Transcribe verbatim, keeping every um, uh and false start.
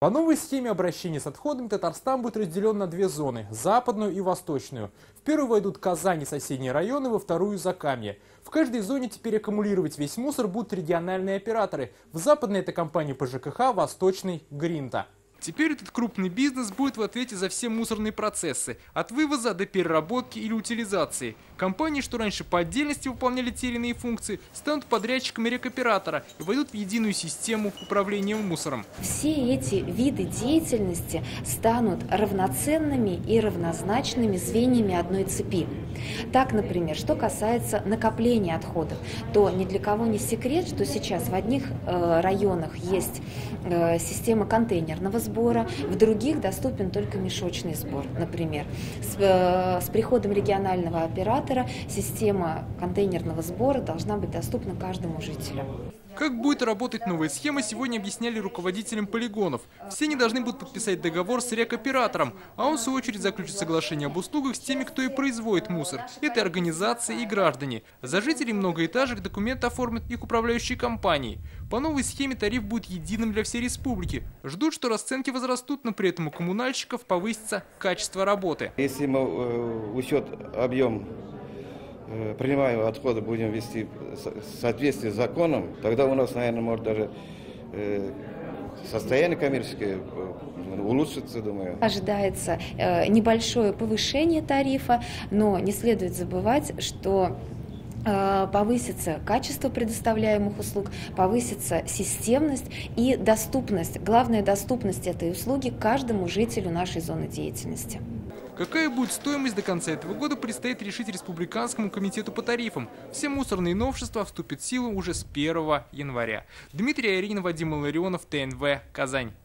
По новой схеме обращения с отходами Татарстан будет разделен на две зоны – западную и восточную. В первую войдут Казань и соседние районы, во вторую – Закамье. В каждой зоне теперь аккумулировать весь мусор будут региональные операторы. В западной – это компания по ЖКХ, в восточной – Гринта. Теперь этот крупный бизнес будет в ответе за все мусорные процессы, от вывоза до переработки или утилизации. Компании, что раньше по отдельности выполняли те или иные функции, станут подрядчиками рекоператора и войдут в единую систему управления мусором. Все эти виды деятельности станут равноценными и равнозначными звеньями одной цепи. Так, например, что касается накопления отходов, то ни для кого не секрет, что сейчас в одних э, районах есть э, система контейнерного сбора, в других доступен только мешочный сбор, например. С, э, с приходом регионального оператора система контейнерного сбора должна быть доступна каждому жителю. Как будет работать новая схема, сегодня объясняли руководителям полигонов. Все они должны будут подписать договор с рекоператором, а он в свою очередь заключит соглашение об услугах с теми, кто и производит мусор. Это организации и граждане. За жителей многоэтажек документы оформят их управляющие компании. По новой схеме тариф будет единым для всей республики. Ждут, что расценки возрастут, но при этом у коммунальщиков повысится качество работы. Если мы э, учет объем принимаемые отходы будем вести в соответствии с законом, тогда у нас, наверное, может даже э, состояние коммерческое улучшится, думаю. Ожидается э, небольшое повышение тарифа, но не следует забывать, что э, повысится качество предоставляемых услуг, повысится системность и доступность. Главная доступность этой услуги каждому жителю нашей зоны деятельности. Какая будет стоимость до конца этого года, предстоит решить Республиканскому комитету по тарифам. Все мусорные новшества вступят в силу уже с первого января. Дмитрий Аярин, Вадим Илларионов, ТНВ, Казань.